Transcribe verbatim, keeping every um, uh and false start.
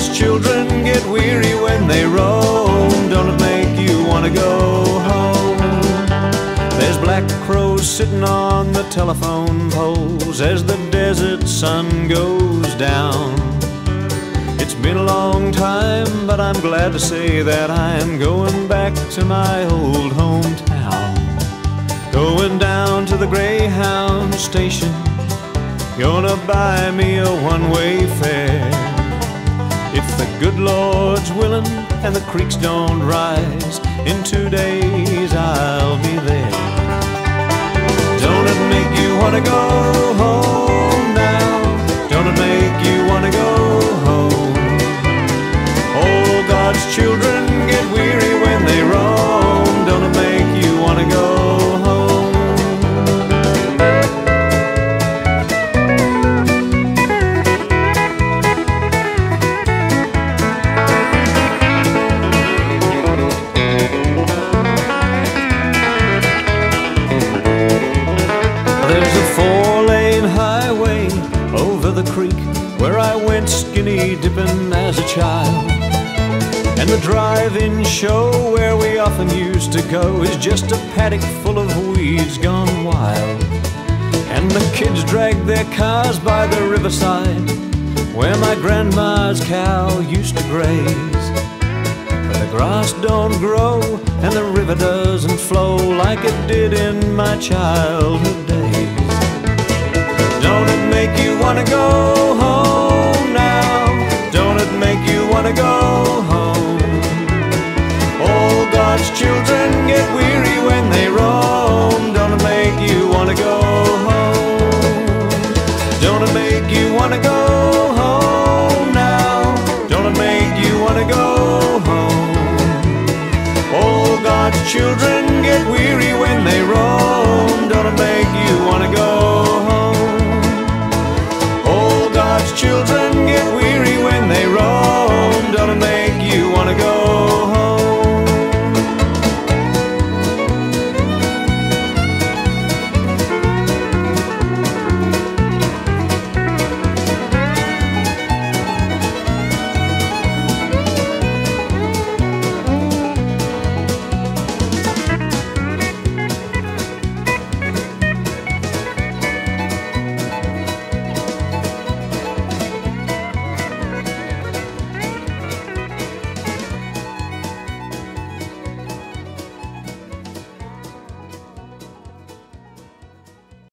God's children get weary when they roam. Don't it make you want to go home? There's black crows sitting on the telephone poles as the desert sun goes down. It's been a long time, but I'm glad to say that I'm going back to my old hometown. Going down to the Greyhound station, gonna buy me a one-way fare. If the good Lord's willing and the creeks don't rise, in two days I'll be there. Don't it make you wanna go home now? Don't it make you wanna go home? Oh, God's children get weary when they roam. Don't it make you wanna go home? There's a four-lane highway over the creek where I went skinny dipping as a child. And the drive-in show where we often used to go is just a paddock full of weeds gone wild. And the kids drag their cars by the riverside where my grandma's cow used to graze. But the grass don't grow and the river doesn't flow like it did in my childhood days. Don't it make you wanna go home now? Don't it make you wanna go home? All God's children get weary when they roam. Don't it make you wanna go home? Don't it make you wanna go home now? Don't it make you wanna go home? All God's children get weary when they roam. Don't it make you wanna go home? All God's children